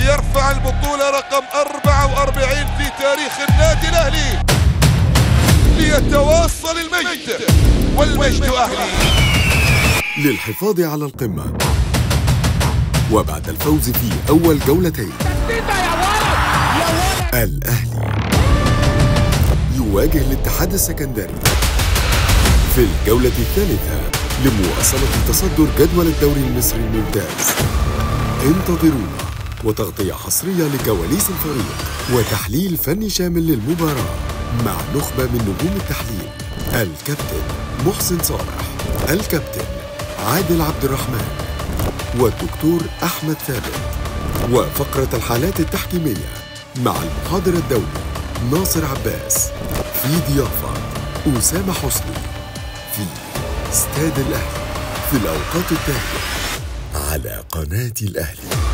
ليرفع البطولة رقم 44 في تاريخ النادي الأهلي، ليتواصل المجد والمجد أهلي. للحفاظ على القمة وبعد الفوز في أول جولتين، الأهلي يواجه الاتحاد السكندري في الجولة الثالثة لمواصلة تصدر جدول الدوري المصري الممتاز. انتظرونا وتغطية حصرية لكواليس الفريق وتحليل فني شامل للمباراة مع نخبة من نجوم التحليل: الكابتن محسن صالح، الكابتن عادل عبد الرحمن، والدكتور أحمد ثابت، وفقرة الحالات التحكيمية مع المحاضر الدولي ناصر عباس، في ضيافة أسامة حسني، في استاد الأهلي في الأوقات التالية على قناة الأهلي.